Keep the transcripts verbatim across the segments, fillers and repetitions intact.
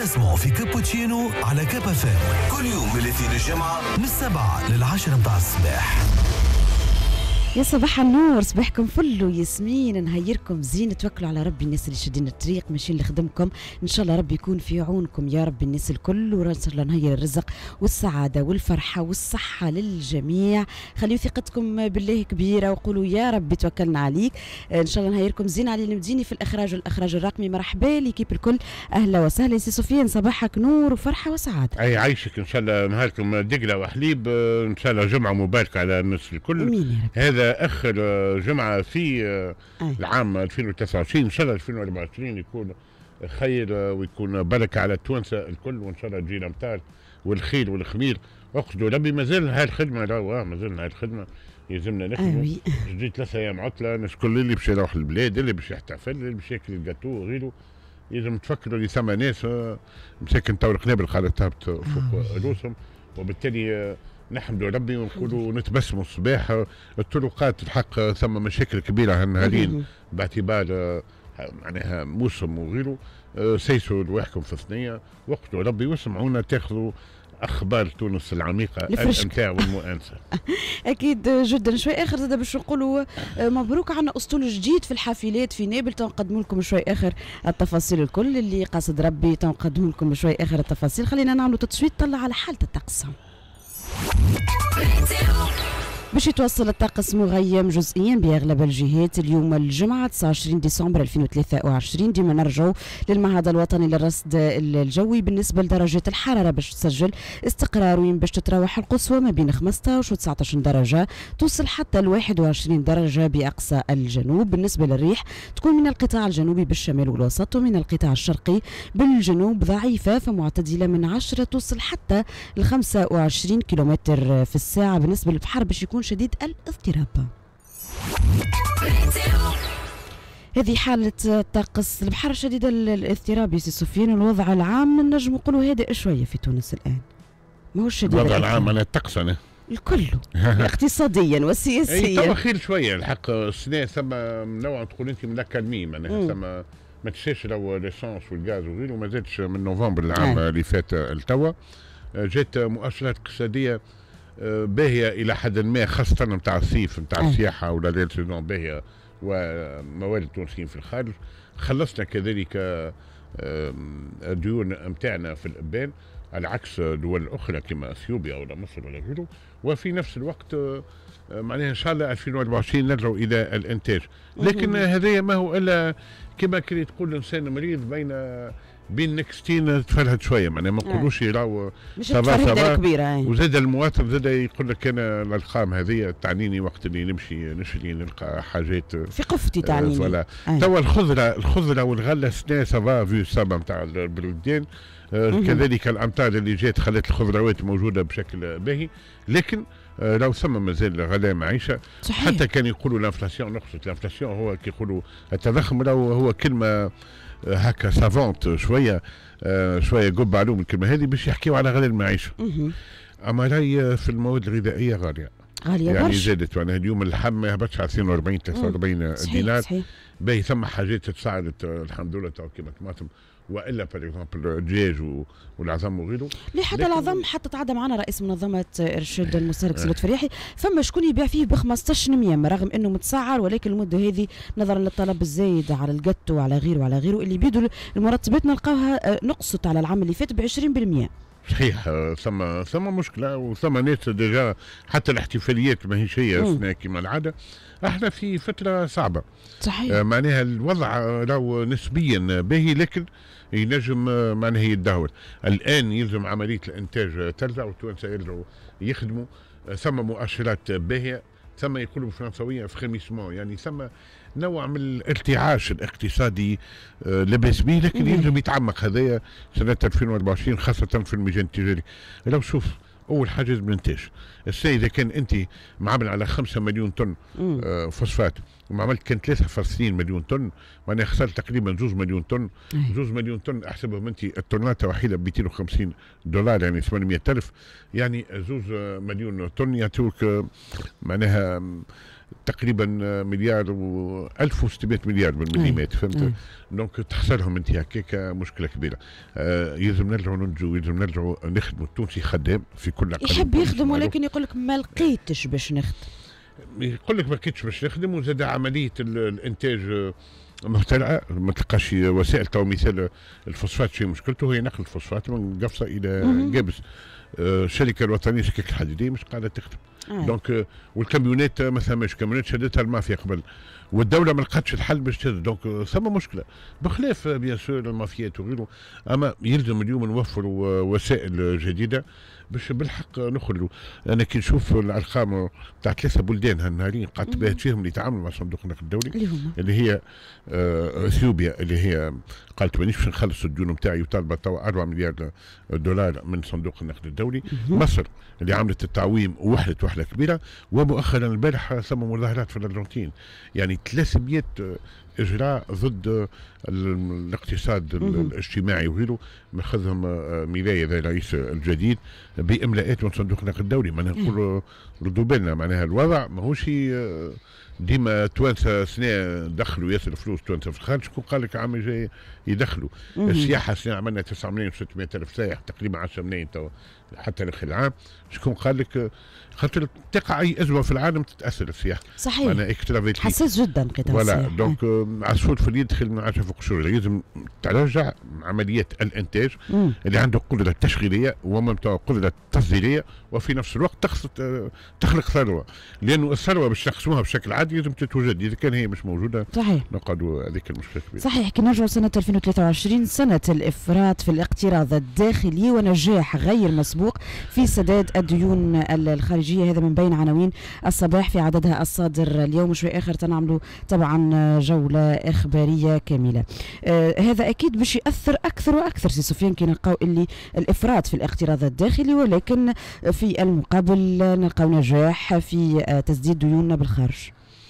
تسمعوا في كابوتشينو على كاب اف ام كل يوم من الاثنين للجمعة من السبعة للعشرة متاع الصباح. يا صباح النور، صباحكم فل وياسمين، نهيركم زين، توكلوا على ربي. الناس اللي شادين الطريق ماشيين لخدمكم ان شاء الله ربي يكون في عونكم يا رب الناس الكل، وان شاء الله نهير الرزق والسعاده والفرحه والصحه للجميع. خليوا ثقتكم بالله كبيره وقولوا يا ربي توكلنا عليك. ان شاء الله نهيركم زين. علي المديني في الاخراج والاخراج الرقمي، مرحبا ليكيب الكل، اهلا وسهلا. سي سفيان صباحك نور وفرحه وسعاده. اي عايشك ان شاء الله، نهاركم دقله وحليب، ان شاء الله جمعه مباركه على الناس الكل. امين يا رب. هذا اخر جمعه في العام ألفين وتسعة وعشرين، ان شاء الله ألفين وأربعة وعشرين يكون خير ويكون بركه على التوانسه الكل، وان شاء الله تجينا امطار والخير والخمير. اقصدوا ربي مازال هاي الخدمه، راهو مازال هاي الخدمه يلزمنا نخدموا. جديد ثلاثة ايام عطله، الناس كل اللي باش يروح البلاد، اللي باش يحتفل، اللي باش ياكل الجاتو وغيره. لازم تفكروا اللي ثم ناس مساكن تو القنابل قاعده تهبط فوق رؤوسهم، وبالتالي نحمدوا ربي ونقولوا نتبسموا الصباح. الطرقات الحق ثم مشاكل كبيره هالنهارين باعتبار معناها موسم وغيره. سيسوا رواحكم في الثنيه، وقتوا ربي واسمعونا تاخذوا اخبار تونس العميقه الامتاع والمؤانسه. اكيد جدا. شوي اخر زاد باش نقولوا مبروك، عنا اسطول جديد في الحافلات في نابل، تنقدموا لكم شوي اخر التفاصيل الكل اللي قاصد ربي، تنقدموا لكم شوي اخر التفاصيل. خلينا نعملوا تصويت طلع على حاله الطقس. باش يتوصل الطقس مغيم جزئيا باغلب الجهات اليوم الجمعه تسعة وعشرين ديسمبر ألفين وثلاثة وعشرين. ديما نرجعوا للمعهد الوطني للرصد الجوي. بالنسبه لدرجه الحراره باش تسجل استقرار، وين باش تتراوح القصوى ما بين خمسطاش و تسعطاش درجه، توصل حتى ل واحد وعشرين درجه باقصى الجنوب. بالنسبه للريح تكون من القطاع الجنوبي بالشمال والوسط، ومن القطاع الشرقي بالجنوب ضعيفه فمعتدله من عشرة توصل حتى ل خمسة وعشرين كيلومتر في الساعه. بالنسبه للبحر باش يكون شديد الاضطراب. هذه حالة الطقس، البحر شديد الاضطراب يا سي سفيان. الوضع العام نجم نقولوا هادئ شوية في تونس الآن، ما هو شديد الوضع العام. أنا الطقس أنا الكل اقتصاديا وسياسيا. اي تو خير شوية الحق. السنة ثم نوع تقول أنت من الأكاديمي، معناها ثم ما تنساش لو ليسونس والغاز وغيره ما زادش من نوفمبر العام اللي فات لتوا. جات مؤشرات اقتصادية باهيه الى حد ما، خاصه نتاع الصيف نتاع السياحه ولا ليل سيزون باهيه، وموارد تونسيين في الخارج. خلصنا كذلك الديون نتاعنا في الابان على عكس دول اخرى كما اثيوبيا ولا مصر ولا غيره. وفي نفس الوقت معناها ان شاء الله ألفين وأربعة وعشرين ندعو الى الانتاج، لكن هذا ما هو الا كما كي تقول الانسان مريض بين بين نكستين تفرهد شويه، معناها ما نقولوش راهو صباح صباح كبيره. وزاد المواطن زاد يقول لك انا الارقام هذه تعنيني وقت اللي نمشي نشري نلقى حاجات في قفتي تعنيني. فوالا توا الخضره الخضره والغله سنا سافا في السما نتاع البلدان. كذلك الامطار اللي جات خلت الخضروات موجوده بشكل باهي، لكن لو ثم مازال غلاء معيشه. صحيح. حتى كان يقولوا الانفلاسيون، نقصد الانفلاسيون هو كي يقولوا التضخم، لو هو كلمه هكا سافونت شويه آه شويه قب علوم الكلمه هذه باش يحكيوا على غلاء المعيشه. اما راهي في المواد الغذائيه غاليه غاليه يعني برش. زادت. وانا اليوم اللحم ما يهبطش على اثنين وأربعين ثلاثة وأربعين دينار. باهي ثم حاجات تصاعدت الحمد لله تو كيما الطماطم والا بار اكزومبل الدجاج والعظم وغيره. ليه حتى العظم حتى تعدى معنا رئيس منظمه ارشاد المستهلك سلوت فريحي، فما شكون يبيع فيه ب خمسطاش مية رغم انه متسعر، ولكن المده هذه نظرا للطلب الزايد على الجاتو وعلى غيره وعلى غيره اللي بيدوا المرتبات نلقاوها نقصت على العام اللي فات ب عشرين بالمئة. صحيح. ثم ثم مشكله وثم ناس ديجا حتى الاحتفاليات ماهيش هي كما العاده. احنا في فتره صعبه. صحيح. آه معناها الوضع راهو نسبيا باهي، لكن ينجم آه معناها يتدهور. الان يلزم عمليه الانتاج ترجع والتوانسه يرجعوا يخدموا. آه ثم مؤشرات باهيه، ثم يقولوا بالفرنسويه فريميسمون، يعني ثم نوع من الارتعاش الاقتصادي آه لاباس به، لكن يلزم يتعمق هذايا سنه ألفين وأربعة وعشرين خاصه في الميزان التجاري. لو شوف اول حاجه الانتاج السنه اذا كان انت معامل على خمسة مليون طن آه فوسفات، وما عملت كان ثلاثة وثلاثين مليون طن، معناها خسرت تقريبا زوز مليون طن. زوز مليون طن احسبهم انت الطنات وحيده ب مئتين وخمسين دولار يعني ثمانمئة ألف، يعني زوز مليون طن يعطوك معناها تقريبا مليار و ألف وستمائة مليار بالمليمات، فهمت؟ دونك تحصلهم انت هكاك مشكله كبيره. آه يلزم نرجعوا ننجوا، يلزم نرجعوا نخدموا. التونسي خدام في كل اقل، يحب يخدم ولكن يقول لك ما لقيتش باش نخدم، يقول لك ما لقيتش باش نخدم، وزاد عمليه الانتاج مخترعه، ما تلقاش وسائل. تو مثال الفوسفات شي مشكلته هي نقل الفوسفات من قفصه الى جبس. آه الشركه الوطنيه للسكك الحديديه مش قاعده تخدم. آه. دونك والكاميونات ما ثماش، كاميونات شدتها المافيا قبل، والدوله ما لقاتش الحل باش تهز. دونك ثم مشكله بخلاف بيان سور المافيات وغيره. اما يلزم اليوم نوفروا وسائل جديده باش بالحق نخرجوا. انا كي نشوف الارقام تاع ثلاثه بلدان هالنهارين قعدت باهت فيهم اللي يتعاملوا مع صندوق النقد الدولي، اللي, اللي هي آه اثيوبيا، اللي هي قالت مانيش باش نخلص الديون نتاعي وطالبه توا أربعة مليار دولار من صندوق النقد الدولي. مصر اللي عملت التعويم ووحدت وحده كبيره. ومؤخرا البارح ثم مظاهرات في الارجنتين، يعني ثلاثمائة اجراء ضد الاقتصاد الاجتماعي وغيره، ماخذهم ميلايا ذا الرئيس الجديد باملاءات من صندوق النقد الدولي. معناها نقولوا ردوا بالنا، معناها الوضع ماهوش ديما توانسه سنه دخلوا ياسر فلوس توانسه في الخارج. شكون قال لك عام جاي يدخلوا؟ السياحه سنه عملنا تسعة ملايين وستمائة الف سائح، تقريبا عشرة ملايين تو حتى اخر العام. شكون قال لك؟ خاطر تقع اي ازمه في العالم تتاثر السياحه. صحيح، انا حساس جدا قطاع السياحه. فوالا دونك عصفور في اليد دخل من عشرة فوق الشجره. لازم ترجع عمليات الانتاج مم. اللي عنده قدره تشغيليه وممتع قدره تصديريه، وفي نفس الوقت تخلق تخلق ثروه، لانه الثروه باش نقسموها بشكل عادي لازم تتوجد. اذا كان هي مش موجوده صحيح نقعدوا هذيك المشكله كبيره. صحيح. كي نرجعوا سنه ألفين وثلاثة وعشرين، سنه الافراط في الاقتراض الداخلي ونجاح غير مسبوق في سداد الديون الخارجيه. هذا من بين عناوين الصباح في عددها الصادر اليوم. شوي اخر تنعملوا طبعا جوله اخباريه كامله. آه هذا اكيد باش ياثر اكثر واكثر سي سفيان كي نلقاو اللي الافراط في الاقتراض الداخلي، ولكن في المقابل نلقاو نجاح في آه تسديد ديوننا بالخارج.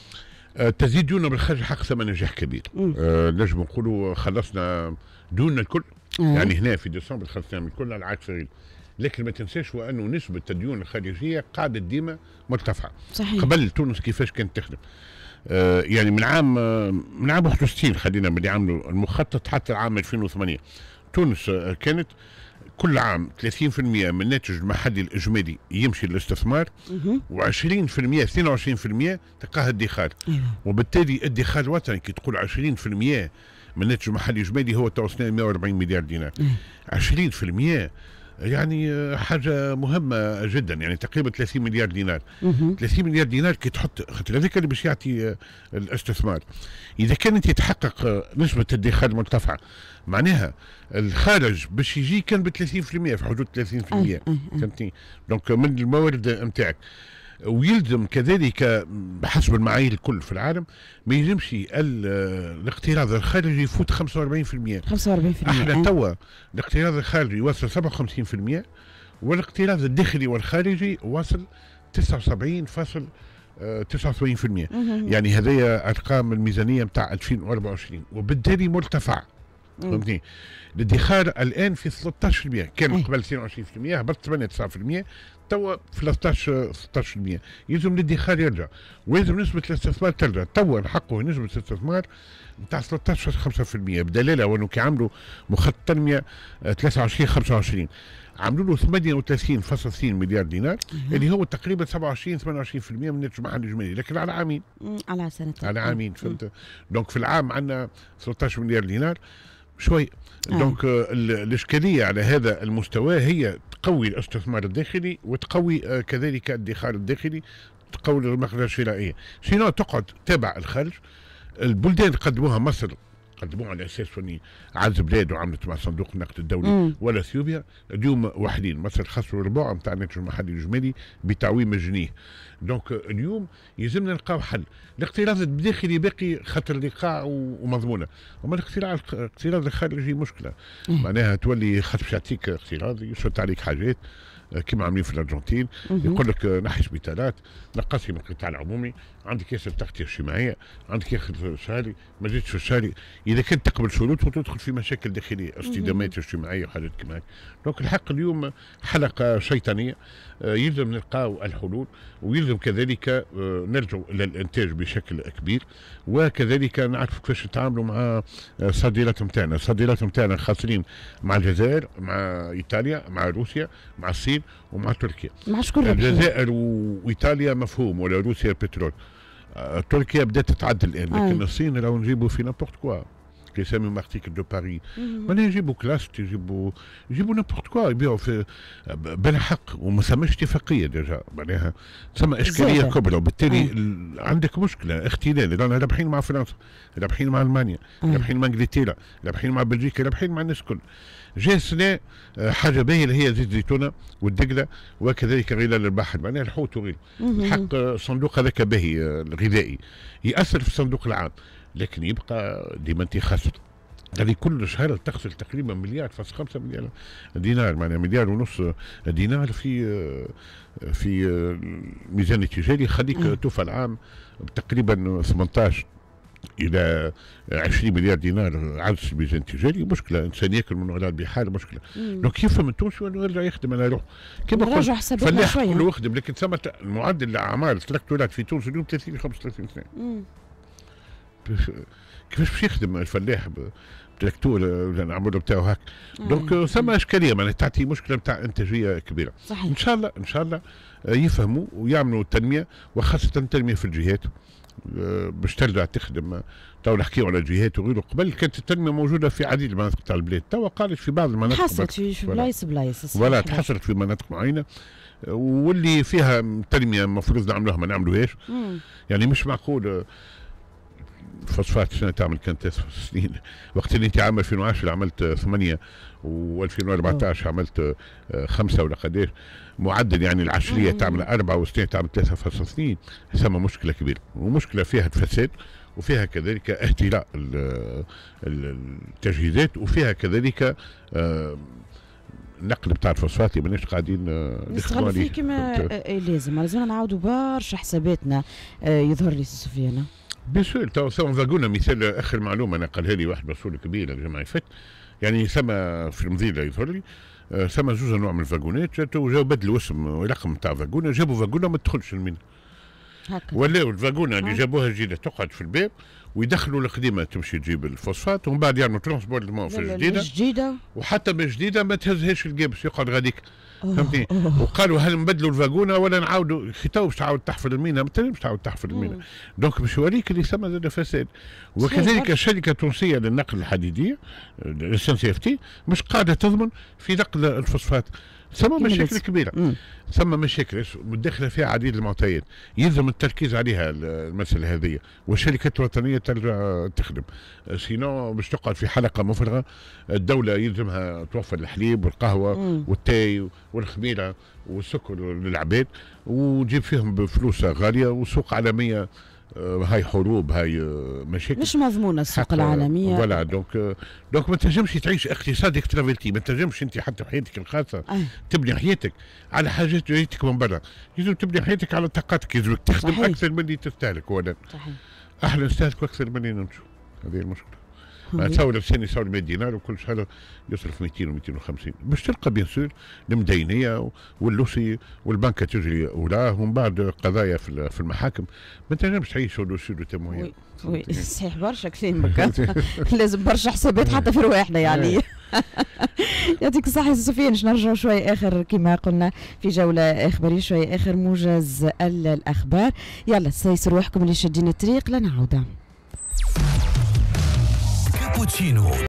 آه تسديد ديوننا بالخارج حق ثمن نجاح كبير. آه نجم نقولوا خلصنا ديوننا الكل. آه. يعني هنا في ديسمبر خلصنا من الكل على عكس غير. لكن ما تنساش وانه نسبه الديون الخارجيه قاعده ديما مرتفعه. صحيح. قبل تونس كيفاش كانت تخدم؟ آه يعني من عام آه من عام واحد وستين خلينا من عملوا المخطط حتى العام ألفين وثمانية، تونس آه كانت كل عام ثلاثين بالمئة من الناتج المحلي الاجمالي يمشي للاستثمار، و20% اثنين وعشرين بالمئة تلقاها ادخار. وبالتالي الادخار الوطني كي تقول عشرين بالمئة من الناتج المحلي الاجمالي هو توصلنا مئة وأربعين مليار دينار. عشرين بالمئة يعني حاجة مهمة جدا، يعني تقريبا ثلاثين مليار دينار. ثلاثين مليار دينار كي تحط، خاطر هذاك اللي باش يعطي الاستثمار. إذا كانت يتحقق نسبة الادخار مرتفعة، معناها الخارج باش يجي كان ب ثلاثين بالمئة، في حدود ثلاثين بالمئة. فهمتني؟ دونك من الموارد نتاعك. ويلزم كذلك بحسب المعايير الكل في العالم ما يلزمش الاقتراض الخارجي يفوت خمسة وأربعين بالمئة. خمسة وأربعين بالمئة احنا توا الاقتراض الخارجي يوصل سبعة وخمسين بالمئة، والاقتراض الداخلي والخارجي وصل تسعة وسبعين فاصل تسعة وثمانين بالمئة. يعني هذه ارقام الميزانيه نتاع ألفين وأربعة وعشرين، وبالتالي مرتفع. فهمتني؟ الادخار الان في ثلاثة عشر بالمئة، كان قبل اثنين وعشرين بالمئة، هبط ثمانية وتسعين بالمئة، توا في ثلاثة عشر ستة عشر بالمئة. يلزم الادخار يرجع، ويلزم نسبه الاستثمار ترجع. توا نحققوا نسبه الاستثمار نتاع ثلاثة عشر فاصلة خمسة بالمئة، بدلاله وانه كي عملوا مخطط تنميه ثلاثة وعشرين خمسة وعشرين عملوا له ثمانية وثلاثين فاصلة اثنين مليار دينار، اللي هو تقريبا سبعة وعشرين ثمانية وعشرين بالمئة من الناتج المحلي الاجمالي، لكن على عامين. على سنتين. على عامين، فهمت؟ دونك في العام عندنا ثلاثة عشر مليار دينار شوي. آه. دونك الاشكاليه على هذا المستوى هي تقوي الاستثمار الداخلي، وتقوي آه كذلك الادخار الداخلي، تقوي المخرج الشرائيه. سينو تقعد تابع الخارج. البلدان اللي قدموها مصر قدموها على اساس اني عز بلاد وعملت مع صندوق النقد الدولي، مم. ولا اثيوبيا اليوم واحدين. مصر خسروا ربع نتاع الناتج المحلي الاجمالي بتعويم الجنيه. دونك اليوم يلزمنا نلقاو حل. الاقتراض الداخلي باقي خاطر الايقاع ومضمونه، اما الاقتراض الخارجي مشكله. معناها تولي خاطر باش يعطيك اقتراض يشرط عليك حاجات كما عاملين في الارجنتين، يقول لك نحي سبيطارات، نقصي من القطاع العمومي، عندك ياسر تغطيه اجتماعيه، عندك ياسر شهري، ما زيدش في الشهري. اذا كنت تقبل شروط وتدخل في مشاكل داخليه اصطدامات اجتماعيه وحاجات كما هيك. دونك الحق اليوم حلقه شيطانيه، آه يلزم نلقاو الحلول، ويلزم كذلك آه نرجع الى الانتاج بشكل كبير، وكذلك نعرفوا كيفاش نتعاملوا مع الصادرات نتاعنا. الصادرات نتاعنا خاسرين مع الجزائر، مع ايطاليا، مع روسيا، مع الصين ومع تركيا. مع شكون؟ الجزائر وايطاليا مفهوم، ولا روسيا البترول. آه، تركيا بدات تتعدل الان، لكن الصين راهو نجيبوا في نابورت كوا كي يسميو مارتيكل دو باري. معناها يجيبوا كلاست، يجيبوا يجيبوا نابورت كوا، يبيعوا في بلا حق، وما ثماش اتفاقيه ديجا. معناها ثم اشكاليه كبرى، وبالتالي عندك مشكله اختلال. رانا رابحين مع فرنسا، رابحين مع المانيا، رابحين مع انجلترا، رابحين مع بلجيكا، رابحين مع الناس الكل. جاء السنة حاجة باهية اللي هي زيت الزيتونة والدقلة وكذلك غلال البحر، معناها الحوت وغيره. الحق الصندوق هذاك باهي الغذائي يأثر في الصندوق العام، لكن يبقى ديما انت خاسر. هذه كل شهر تخسر تقريبا مليار فاصل خمسة مليار دينار، معناها مليار ونص دينار في في الميزان التجاري، يخليك توفى العام تقريبا ثمانية عشر الى عشرين مليار دينار عجز الميزان التجاري. مشكله انسان ياكل من وراء البحار، مشكله. دونك يفهم التونسي انه يرجع يخدم على روحه كما قلت، فلاح كله يخدم، لكن ثم معدل الاعمار التراكتورات في تونس اليوم ثلاثين خمسة وثلاثين سنه. كيفاش باش يخدم الفلاح بتراكتور ولا العمر بتاعه هاك؟ دونك ثم اشكاليه، معناها تعطي مشكله بتاع انتاجيه كبيره. صحيح. ان شاء الله ان شاء الله يفهموا ويعملوا تنميه، وخاصه التنميه في الجهات باش ترجع تخدم. تو نحكيو على الجهات وغيره، قبل كانت التنميه موجوده في عديد المناطق تاع البلاد، تو قالت في بعض المناطق، تحصلت في بلايص بلايص ولا تحصلت في مناطق معينه، واللي فيها تنميه المفروض نعملوها ما نعملوهاش. يعني مش معقول فوسفات سنه تعمل كانت تسع سنين، وقت اللي انت عام ألفين وعشرة عملت ثمانيه، و2014 عملت خمسه ولا قداش معدل، يعني العشريه تعمل اربعه والسنه تعمل ثلاثه فاصل اثنين. ثم مشكله كبيره، ومشكله فيها الفساد، وفيها كذلك اهتراء التجهيزات، وفيها كذلك النقل بتاع الفوسفات اللي ماناش قاعدين نخدموا عليه كما لازم. لازم نعاودوا برشا حساباتنا. يظهر لي سفيان بيان سور. تو ثم فاغونا مثال، اخر معلومه انا قالها لي واحد مسؤول كبير الجماعه فات، يعني ثم في المضيله يظهر لي ثم زوز انواع من الفاغونات، جاو بدلوا اسم ورقم تاع فاغونا، جابوا فاغونا ما تدخلش المينا، ولاو الفاغونا اللي جابوها جديده تقعد في الباب، ويدخلوا القديمه تمشي تجيب الفوسفات، ومن بعد يعملوا ترونسبورتمون في الجديده، الجديده وحتى من الجديده ما تهزهاش الجابس يقعد غاديك. فهمتني؟ وقالوا هل نبدلوا الفاغونا ولا نعاودوا؟ خطاو باش تعاود تحفر المينا، ما تنجمش تعاود تحفر المينا. دونك باش يوريك اللي ثم زاد فساد. وكذلك الشركه التونسيه للنقل الحديديه اس ان سي اف تي مش قاعده تضمن في نقل الفوسفات. ثم مشاكل كبيره، مم. ثم مشاكل متداخله فيها عديد المعطيات، يلزم التركيز عليها المساله هذه، والشركات الوطنيه ترجع تخدم. سينو باش تقعد في حلقه مفرغه. الدوله يلزمها توفر الحليب والقهوه مم. والتاي والخميره والسكر للعباد، وتجيب فيهم بفلوسها غاليه، وسوق عالميه. هاي حروب، هاي مشاكل مش مضمونه السوق العالميه. فوالا. دونك دونك ما تنجمش تعيش اقتصاد اكسترافيرتي، ما تنجمش انت حتى في حياتك الخاصه أه. تبني حياتك على حاجات جايتك من برا، لازم تبني حياتك على طاقتك، لازمك تخدم صحيح. اكثر من اللي تستهلك. ولا صحيح احنا نستهلك اكثر من اللي ننتجو، هذه المشكله. تصور الانسان يساوي مئة دينار وكل شهر يصرف مئتين و مئتين وخمسين، باش تلقى بيان سور المدينيه واللوسي والبنكه تجري وراه، ومن بعد قضايا في المحاكم. ما تنجمش تعيش ودوسي دو تموين. وي صحيح برشا كلامك. لازم برشا حسابات حتى في رواحنا يعني. يعطيك الصحة سفيان. باش نرجعوا شوي اخر كما قلنا في جولة اخبارية، شوي اخر موجز الاخبار. يلا سيسروا روحكم اللي شادين الطريق لنعود. كابوتشينو